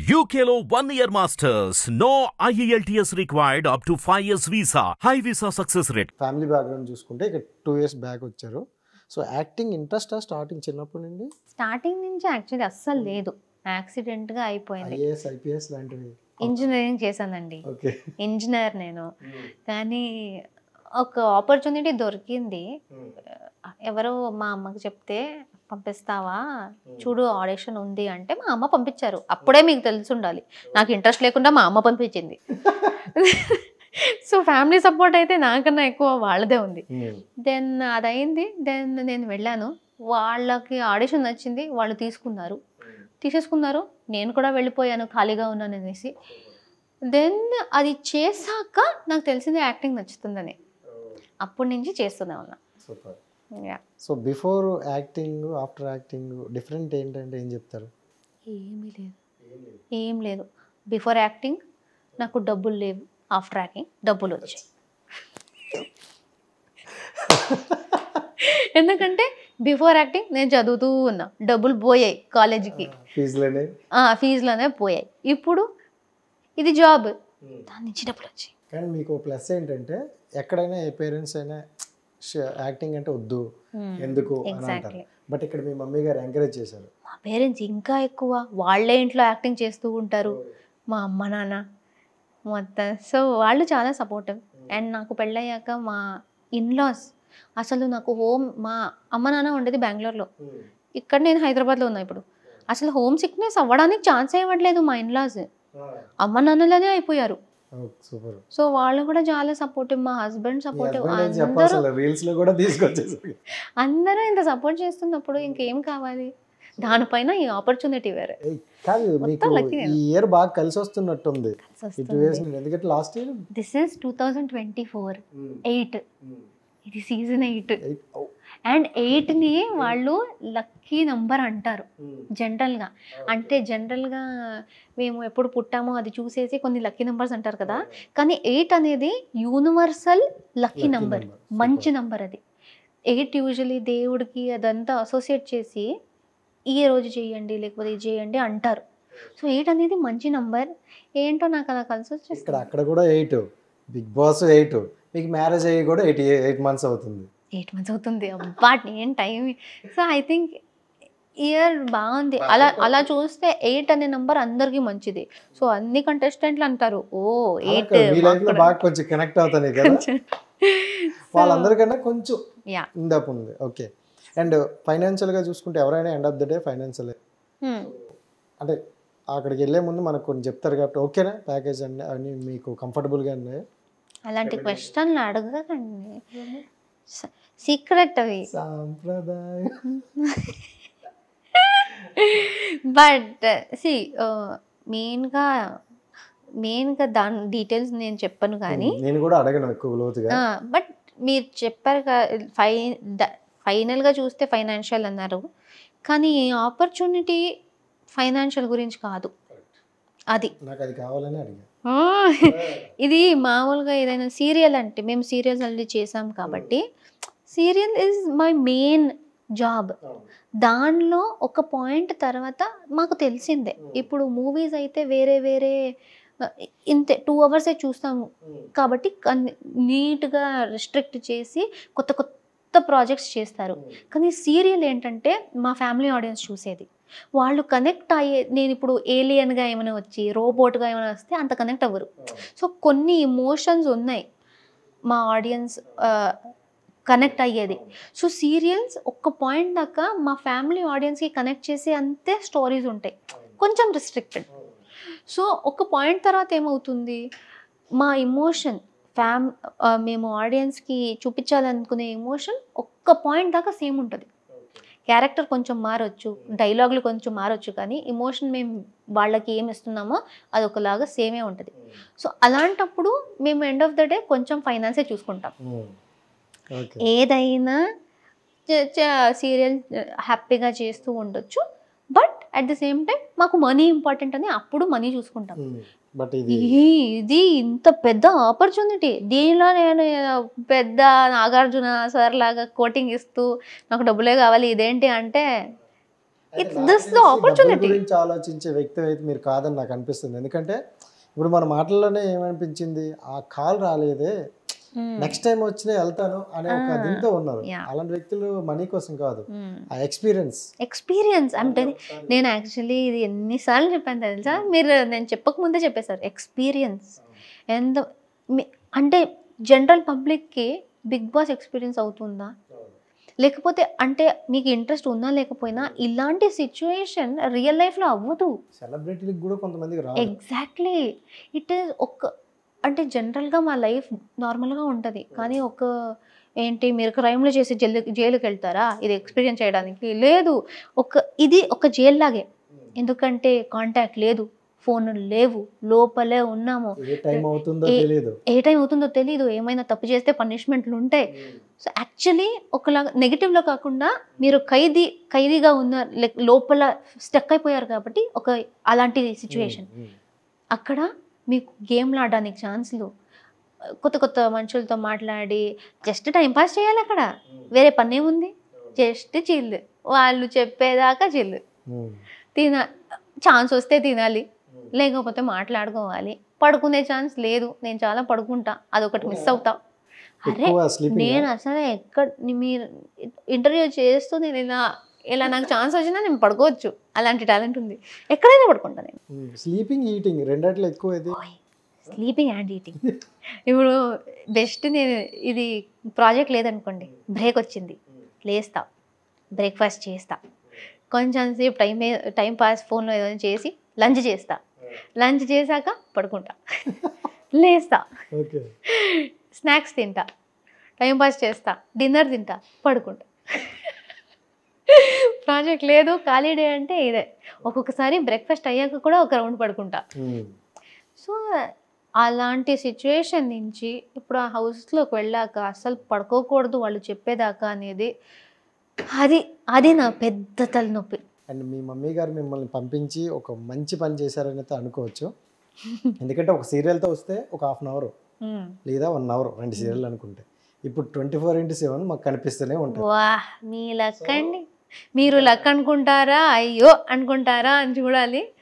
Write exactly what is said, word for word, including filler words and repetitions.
U K లో one year masters. No I E L T S required up to five years visa. High visa success rate. Family background చూసుకుంటే ఇక two years back వచ్చారు. So acting interest starting చిన్నప్పటి నుండి starting నుంచి actually అస్సలు లేదు, యాక్సిడెంట్గా అయిపోయింది. ఐఏఎస్ ఐపీఎస్ లాంటివి ఇంజనీరింగ్ చేశానండి, ఓకే ఇంజనీర్ నేను. కానీ ఒక ఆపర్చునిటీ దొరికింది, ఎవరో మా అమ్మకి చెప్తే పంపిస్తావా చూడు ఆడిషన్ ఉంది అంటే మా అమ్మ పంపించారు. అప్పుడే మీకు తెలిసి ఉండాలి, నాకు ఇంట్రెస్ట్ లేకుండా మా అమ్మ పంపించింది. సో ఫ్యామిలీ సపోర్ట్ అయితే నాకన్నా ఎక్కువ వాళ్ళదే ఉంది. దెన్ అదయింది, దెన్ నేను వెళ్ళాను, వాళ్ళకి ఆడిషన్ నచ్చింది, వాళ్ళు తీసుకున్నారు తీసేసుకున్నారు నేను కూడా వెళ్ళిపోయాను ఖాళీగా ఉన్నాను అనేసి. దెన్ అది చేశాక నాకు తెలిసింది యాక్టింగ్ నచ్చుతుందని, అప్పటి నుంచి చేస్తూనే ఉన్నా. Super. Yeah. So before acting after acting different ఏంటంటే ఏం చెప్తారు? ఏమీ లేదు, ఏం లేదు. బిఫోర్ యాక్టింగ్ నాకు డబ్బులు లేవు, ఆఫ్టర్ యాక్టింగ్ డబ్బులు వచ్చాయి. ఎందుకంటే బిఫోర్ యాక్టింగ్ నేను చదువుతూ ఉన్నా, డబ్బులు పోయాయి కాలేజీకి, ఫీజులోనే ఫీజులోనే పోయాయి. ఇప్పుడు ఇది జాబ్, దాని నుంచి డబ్బులు వచ్చాయి. కానీ మీకు ప్లస్ ఏంటంటే ఎక్కడైనా ఏ పేరెంట్స్ అయినా యాక్టింగ్ అంటే వద్దు ఎందుకు అని అంటారు, బట్ ఇక్కడ మీ మమ్మీ గారు ఎంకరేజ్ చేశారు. మా పేరెంట్స్ ఇంకా ఎక్కువ, వాళ్ళే ఇంట్లో యాక్టింగ్ చేస్తూ ఉంటారు, మా అమ్మ నాన్న మొత్తం. సో వాళ్ళు చాలా సపోర్టివ్. అండ్ నాకు పెళ్ళయ్యాక మా ఇన్లాస్ అసలు నాకు హోమ్, మా అమ్మ నాన్న ఉండేది బెంగళూరులో, ఇక్కడ నేను హైదరాబాద్లో ఉన్నా. ఇప్పుడు అసలు హోమ్ సిక్నెస్ అవ్వడానికి ఛాన్స్ ఇవ్వట్లేదు మా ఇన్లాస్, అమ్మ నాన్నలనే అయిపోయారు. సూపర్. సో వాళ్ళు కూడా చాలా సపోర్టివ్, మా హస్బెండ్ సపోర్టివ్, అందరూ ఇంత సపోర్ట్ చేస్తున్నప్పుడు ఇంకేం కావాలి, దానిపైన ఈ ఆపర్చునిటీ వేరే. కాదు మీకు ఈ ఇయర్ బాగా కలిసి వస్తున్నట్టుంది, ఎందుకంటే last year this is two thousand twenty four eight, ఇది సీజన్ ఎయిట్. అండ్ ఎయిట్ని వాళ్ళు లక్కీ నంబర్ అంటారు జనరల్గా. అంటే జనరల్గా మేము ఎప్పుడు పుట్టామో అది చూసేసి కొన్ని లక్కీ నెంబర్స్ అంటారు కదా, కానీ ఎయిట్ అనేది యూనివర్సల్ లక్కీ నంబర్, మంచి నంబర్ అది. ఎయిట్ యూజువలీ దేవుడికి అదంతా అసోసియేట్ చేసి ఈ రోజు చేయండి లేకపోతే ఇది చేయండి అంటారు. సో ఎయిట్ అనేది మంచి నంబర్, ఏంటో నాకు అలా కలిసి వచ్చేసి. అక్కడ కూడా ఎయిట్, బిగ్ బాస్ ఎయిట్, మీకు మ్యారేజ్ అయ్యి కూడా ఎయిట్ ఎయిట్ మంత్స్ అవుతుంది. ఎయిట్ మంత్స్ అవుతుంది, అబ్బా ఏం time. So I think year బాగుంది. అలా అలా చూస్తే ఎయిట్ అనే నెంబర్ అందరికి మంచిది. సో అన్ని కంటెస్టెంట్లు అంటారు ఓ ఎయిట్, కొంచెం కనెక్ట్ అవుతాయి కదా వాళ్ళందరికన్నా కొంచెం ఇందాపు ఉంది. ఓకే. అండ్ ఫైనాన్షియల్గా చూసుకుంటే ఎవరైనా end of the day financial అంటే అక్కడికి వెళ్ళే ముందు మనకు కొన్ని చెప్తారు కాబట్టి ఓకేనా ప్యాకేజ్ అన్ని అన్ని మీకు కంఫర్టబుల్గా ఉన్నాయి? అలాంటి క్వశ్చన్లు అడగకండి, సీక్రెట్ అవి. సాంప్రదాయం. బట్ సి మెయిన్గా మెయిన్గా దాని డీటెయిల్స్ నేను చెప్పను కానీ, నేను కూడా అడగను ఎక్కువ లోతుగా. బట్ మీరు చెప్పారు ఫై ఫైనల్గా చూస్తే ఫైనాన్షియల్ అన్నారు, కానీ ఆపర్చునిటీ ఫైనాన్షియల్ గురించి కాదు, అది నాకు అది కావాలని అడిగా. ఇది మామూలుగా ఏదైనా సీరియల్ అంటే మేము సీరియల్స్ అల్లి చేసాం కాబట్టి serial is my main job. దానిలో ఒక పాయింట్ తర్వాత మాకు తెలిసిందే, ఇప్పుడు మూవీస్ అయితే వేరే వేరే ఇంతే టూ అవర్సే చూస్తాము కాబట్టి నీట్గా రిస్ట్రిక్ట్ చేసి కొత్త కొత్త ప్రాజెక్ట్స్ చేస్తారు. కానీ సీరియల్ ఏంటంటే మా ఫ్యామిలీ ఆడియన్స్ చూసేది, వాళ్ళు కనెక్ట్ అయ్యే, నేను ఇప్పుడు ఏలియన్గా ఏమైనా వచ్చి రోబోట్గా ఏమైనా వస్తే అంత కనెక్ట్ అవ్వరు. సో కొన్ని ఇమోషన్స్ ఉన్నాయి మా ఆడియన్స్ కనెక్ట్ అయ్యేది. సో సీరియల్స్ ఒక్క పాయింట్ దాకా మా ఫ్యామిలీ ఆడియన్స్కి కనెక్ట్ చేసే అంతే స్టోరీస్ ఉంటాయి, కొంచెం రిస్ట్రిక్టెడ్. సో ఒక పాయింట్ తర్వాత ఏమవుతుంది, మా ఇమోషన్ ఫ్యామ్ మేము ఆడియన్స్కి చూపించాలనుకునే ఎమోషన్ ఒక్క పాయింట్ దాకా సేమ్ ఉంటుంది. క్యారెక్టర్ కొంచెం మారొచ్చు, డైలాగులు కొంచెం మారొచ్చు, కానీ ఎమోషన్ మేము వాళ్ళకి ఏమి ఇస్తున్నామో అది ఒకలాగా సేమే ఉంటుంది. సో అలాంటప్పుడు మేము ఎండ్ ఆఫ్ ద డే కొంచెం ఫైనాన్సే చూసుకుంటాం. ఏదైనా సీరియల్ హ్యాపీగా చేస్తూ ఉండొచ్చు, but at the same time మాకు మనీ ఇంపార్టెంట్ అని అప్పుడు మనీ చూసుకుంటాం. ఇది ఇంత పెద్ద ఆపర్చునిటీ, దీనిలో నేను పెద్ద నాగార్జున సార్ లాగా కోటింగ్ ఇస్తూ నాకు డబ్బులే కావాలి ఇదేంటి అంటే ఇట్స్ దిస్ ద ఆపర్చునిటీ గురించి ఆలోచించే వ్యక్తి అయితే మీరు కాదని నాకు అనిపిస్తుంది. ఎందుకంటే ఇప్పుడు మన మాటల్లోనే ఏమనిపించింది, ఆ కాల్ రాలేదే, నెక్స్ట్ టైం వచ్చినా వెళ్తాను అనే ఒక దీంతో ఉన్నారు. అలాంటి వ్యక్తులు మనీ కోసం కాదు, ఆ ఎక్స్పీరియన్స్ ఎక్స్పీరియన్స్ అంటే నేను యాక్చువల్లీ ఇది ఎన్నిసార్లు చెప్పాను తెలుసా, మీరు నేను చెప్పక ముందే చెప్పేశారు ఎక్స్పీరియన్స్. ఎంత అంటే జనరల్ పబ్లిక్కి బిగ్ బాస్ ఎక్స్పీరియన్స్ అవుతుందా, లేకపోతే అంటే మీకు ఇంట్రెస్ట్ ఉన్నా లేకపోయినా ఇలాంటి సిచ్యువేషన్ రియల్ లైఫ్లో అవ్వదు. సెలబ్రిటీలకు కూడా కొంతమందికి రాదు. ఎగ్జాక్ట్లీ ఇట్ ఈస్ ఒక అంటే జనరల్గా మా లైఫ్ నార్మల్గా ఉంటుంది, కానీ ఒక ఏంటి మీరు క్రైమ్లో చేసి జైలు జైలుకి వెళ్తారా ఇది ఎక్స్పీరియన్స్ చేయడానికి? లేదు, ఒక ఇది ఒక జైలు లాగే. ఎందుకంటే కాంటాక్ట్ లేదు, ఫోన్లు లేవు, లోపలే ఉన్నాము, ఏ టైం అవుతుందో తెలియదు, ఏ టైం అవుతుందో తెలియదు, ఏమైనా తప్పు చేస్తే పనిష్మెంట్లు ఉంటాయి. సో యాక్చువల్లీ ఒకలాగా నెగిటివ్లో కాకుండా మీరు ఖైదీ ఖైదీగా ఉన్నారు, లోపల స్టక్ అయిపోయారు కాబట్టి ఒక అలాంటి సిచ్యువేషన్. అక్కడ మీకు గేమ్లు ఆడడానికి ఛాన్స్లు, కొత్త కొత్త మనుషులతో మాట్లాడి జస్ట్ టైంపాస్ చేయాలి. అక్కడ వేరే పని ఏముంది, జస్ట్ చిల్లు, వాళ్ళు చెప్పేదాకా చిల్లు, తిన ఛాన్స్ వస్తే తినాలి, లేకపోతే మాట్లాడుకోవాలి. పడుకునే ఛాన్స్ లేదు, నేను చాలా పడుకుంటా, అదొకటి మిస్ అవుతా. అరే నేను అసలు ఎక్కడ మీరు ఇంటర్వ్యూ చేస్తూ నేను ఇలా ఇలా నాకు ఛాన్స్ వచ్చినా నేను పడుకోవచ్చు, అలాంటి టాలెంట్ ఉంది, ఎక్కడైనా పడుకుంటా నేను. స్లీపింగ్ ఈటింగ్ రెండిట్లో ఎక్కువ ఇది, స్లీపింగ్ అండ్ ఈటింగ్. ఇప్పుడు బెస్ట్ నేను ఇది ప్రాజెక్ట్ లేదనుకోండి, బ్రేక్ వచ్చింది, లేస్తా, బ్రేక్ఫాస్ట్ చేస్తా, కొంచెం సేపు టైం టైం పాస్ ఫోన్లో ఏదైనా చేసి లంచ్ చేస్తా, లంచ్ చేశాక పడుకుంటా, లేస్తా, స్నాక్స్ తింటా, టైం పాస్ చేస్తా, డిన్నర్ తింటా, పడుకుంటా. ప్రాజెక్ట్ లేదు ఖాళీ డే అంటే ఇదే. ఒక్కొక్కసారి బ్రేక్ఫాస్ట్ అయ్యాక కూడా ఒక రౌండ్ పడుకుంటా. సో అలాంటి సిచ్యువేషన్ నుంచి ఇప్పుడు ఆ హౌస్లోకి వెళ్ళాక అసలు పడుకోకూడదు వాళ్ళు చెప్పేదాకా అనేది, అది అది నా పెద్ద తలనొప్పి. అండ్ మీ మమ్మీ గారు మిమ్మల్ని పంపించి ఒక మంచి పని చేశారని అయితే అనుకోవచ్చు. ఎందుకంటే ఒక సీరియల్తో వస్తే ఒక హాఫ్ అన్ అవర్ లేదా వన్ అవర్ రెండు సీరియల్ అనుకుంటే, ఇప్పుడు ట్వంటీ ఫోర్ ఇంటూ సెవెన్ మాకు కనిపిస్తూనే ఉంటుంది. వా మీ లక్ అండి, మీరు లక్ అనుకుంటారా అయ్యో అనుకుంటారా అని చూడాలి.